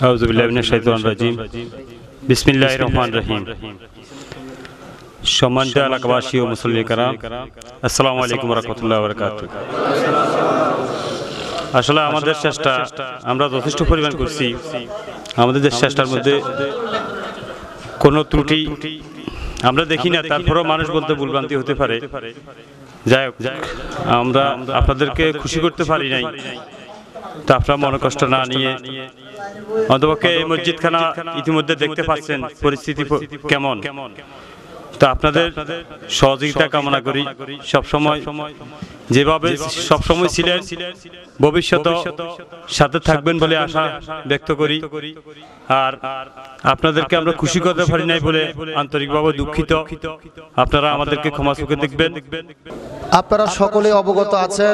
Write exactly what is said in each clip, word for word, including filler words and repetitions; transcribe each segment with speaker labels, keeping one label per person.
Speaker 1: আউযু বিল্লাহি মিনাশ শাইতানির রাজিম। বিসমিল্লাহির রহমানির রহিম। সম্মানিত এলাকাবাসী ও মুসল্লি কারাম, আসসালামু আলাইকুম ওয়া রাহমাতুল্লাহি ওয়া বারাকাতুহু। আসলে আমাদের চেষ্টা আমরা যথেষ্ট পরিমাণ করছি। আমাদের দেশ চেষ্টার মধ্যে কোনো ত্রুটি আমরা দেখি না, তারপরেও মানুষ বলতে ভুলভ্রান্তি হতে পারে। যাই হোক, আমরা আপনাদেরকে খুশি করতে পারি নাই, তা আপনারা মনে কষ্ট না নিয়ে অন্তপক্ষে এই মসজিদখানা ইতিমধ্যে দেখতে পাচ্ছেন পরিস্থিতি কেমন, তা আপনাদের সহযোগিতা কামনা করি। সবসময় যেভাবে সবসময় ছিলেন ভবিষ্যতে সাথে থাকবেন বলে আশা ব্যক্ত করি। আর আপনাদেরকে আমরা খুশি করতে পারি নাই বলে আন্তরিকভাবে দুঃখিত। আপনারা আমাদেরকে ক্ষমা চোখে দেখবেন।
Speaker 2: আপনারা সকলে অবগত আছেন,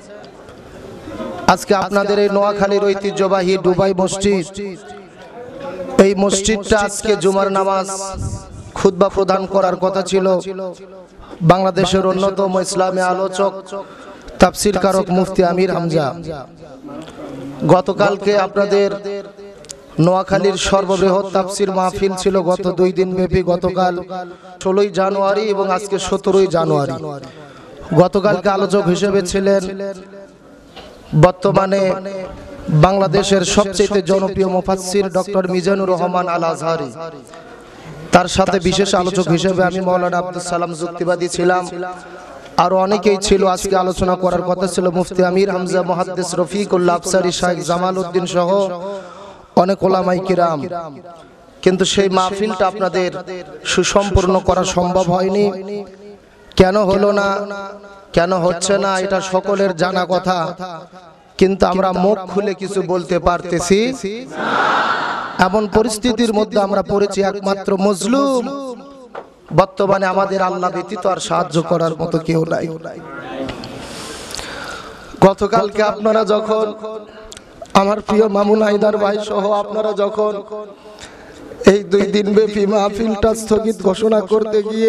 Speaker 2: আজকে আপনাদের এই নোয়াখালীর ঐতিহ্যবাহী ডুবাই মসজিদ, এই মসজিদটা আজকে জুমার নামাজ খুতবা প্রদান করার কথা ছিল। বাংলাদেশের অন্যতম ইসলামী আলোচক তাফসীর কারক মুফতি আমির হামজা গতকালকে আপনাদের নোয়াখালীর সর্ববৃহৎ তাফসীর মাহফিল ছিল গত দুই দিন ব্যাপী, গতকাল ষোলোই জানুয়ারি এবং আজকে সতেরোই জানুয়ারি। গতকালকে আলোচক হিসেবে ছিলেন বর্তমানে বাংলাদেশের সবচেয়ে জনপ্রিয় মুফাসসির ডক্টর মিজানুর রহমান আল আজহারি। তার সাথে বিশেষ আলোচক হিসেবে আমি মাওলানা আব্দুল সালাম যুক্তিবাদী ছিলাম, আরো অনেকেই ছিল। আজকে আলোচনা করার কথা ছিল মুফতি আমির হামজা, মুহাদ্দিস রফিকুল্লাহ আফসারী, শাইখ জামাল উদ্দিন সহ অনেক ওলামায়ে কিরাম। কিন্তু সেই মাহফিলটা আপনাদের সুসম্পূর্ণ করা সম্ভব হয়নি। কেন হলো না, কেন হচ্ছে না, এটা সকলের জানা কথা, কিন্তু আমরা মুখ খুলে কিছু বলতে পারতেছি না। এমন পরিস্থিতির মধ্যে আমরা পড়েছি, একমাত্র মজলুম। বর্তমানে আমাদের আল্লাহ ব্যতীত আর সাহায্য করার মতো কেউ নাই। গতকালকে আপনারা যখন আমার প্রিয় মামুন হায়দার ভাই সহ আপনারা যখন এই দুই দিন ব্যাপী মাহফিলটা স্থগিত ঘোষণা করতে গিয়ে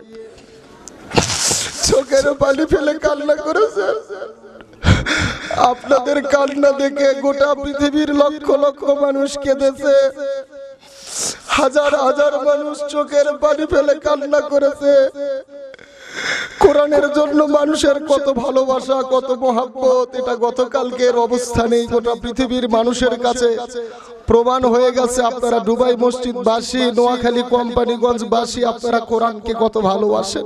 Speaker 2: চোখের পানি ফেলে কান্না করেছে, আপনাদের কান্না দেখে গোটা পৃথিবীর লক্ষ লক্ষ মানুষ কেঁদেছে, হাজার হাজার মানুষ চোখের পানি ফেলে কান্না করেছে। কোরআনের জন্য মানুষের কত ভালোবাসা, কত মহাব্বত, এটা গতকালকের অবস্থানেই গোটা পৃথিবীর মানুষের কাছে প্রমাণ হয়ে গেছে। আপনারা ডুবাই মসজিদবাসী, নোয়াখালী কোম্পানিগঞ্জবাসী, আপনারা কোরআনকে কত ভালোবাসেন।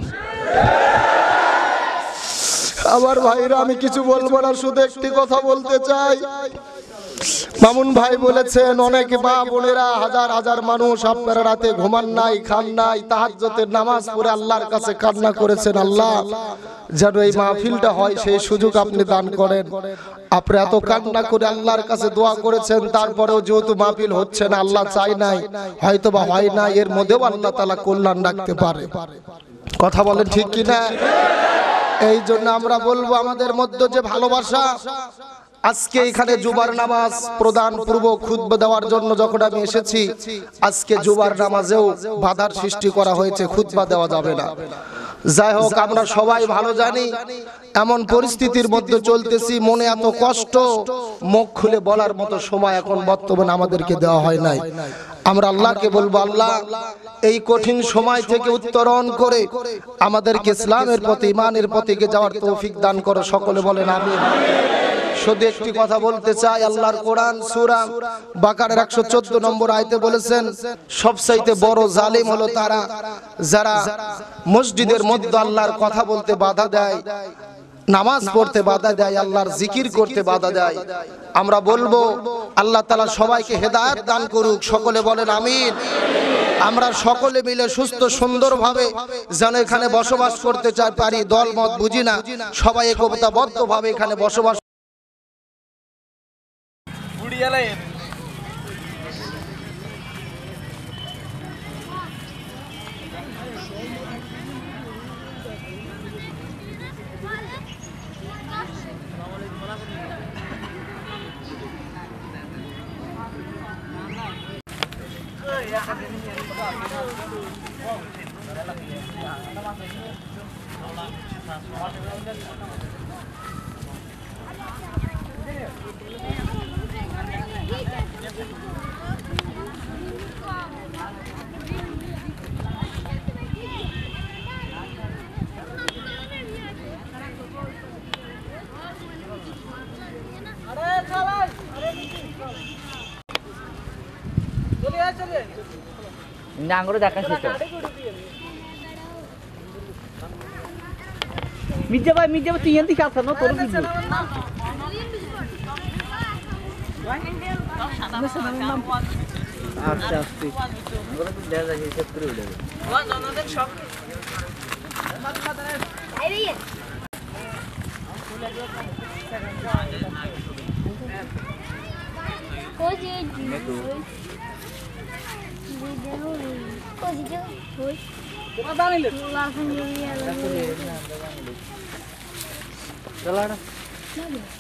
Speaker 2: আমার ভাইরা, আমি কিছু বলবো না, শুধু একটি কথা বলতে চাই। মামুন ভাই বলেছেন অনেক মা বোনেরা, হাজার হাজার মানুষ আপনারা রাতে ঘুমান নাই, খান নাই, তাহাজ্জুদের নামাজ পড়ে আল্লাহর কাছে কান্না করেছেন, আল্লাহ যেন এই মাহফিলটা হয় সেই সুযোগ আপনি দান করেন। আপনি এত কান্না করে আল্লাহর কাছে দোয়া করেছেন, তারপরেও যেহেতু মাহফিল হচ্ছে না, আল্লাহ চাই নাই, হয়তো বা হয় না, এর মধ্যেও আল্লাহ তাআলা কল্যাণ রাখতে পারে। কথা বলেন ঠিক কি না? এই জন্য আমরা বলবো, আমাদের মধ্যে যে ভালোবাসা, আজকে এখানে জুমার নামাজ প্রদান পূর্ব খুতবা দেওয়ার জন্য যখন আমি এসেছি, আজকে জুমার নামাজেও বাধার সৃষ্টি করা হয়েছে, খুতবা দেওয়া যাবে না। যাই হোক, আমরা সবাই ভালো জানি এমন পরিস্থিতির মধ্যে চলতেছি, মনে এত কষ্ট, মুখ খুলে বলার মতো সময় এখন বর্তমানে আমাদেরকে দেওয়া হয় নাই। আমরা আল্লাহকে বলবো, আল্লাহ এই কঠিন সময় থেকে উত্তরণ করে আমাদেরকে ইসলামের পথে, ঈমানের পথে যাওয়ার তৌফিক দান করো। সকলে বলেন আমিন। শুধু একটি কথা বলতে চাই, আল্লাহর কোরআন সূরা বাকারার একশো চোদ্দ নম্বর আয়াতে বলেছেন, সবচাইতে বড় জালিম হলো তারা যারা মসজিদের মধ্যে আল্লাহর কথা বলতে বাধা দেয়, নামাজ পড়তে বাধা দেয়, আল্লাহর জিকির করতে বাধা দেয়। আমরা বলবো আল্লাহ তাআলা সবাইকে হেদায়েত দান করুক। সকলে বলেন আমিন। আমরা সকলে মিলে সুস্থ সুন্দরভাবে যেন এখানে বসবাস করতে চাই পারি, দল মত বুঝি না, সবাই একতাবদ্ধভাবে এখানে বসবাস।
Speaker 3: নাঙ্গরে দেখাচ্ছি তো মির্জা ভাই মির্জা ভাই তুই এনতি কাছে না তোর বুঝবি আচ্ছা আস্তে ওরা তো দেয়া যায় হিসাব করে উঠে
Speaker 4: Coisa de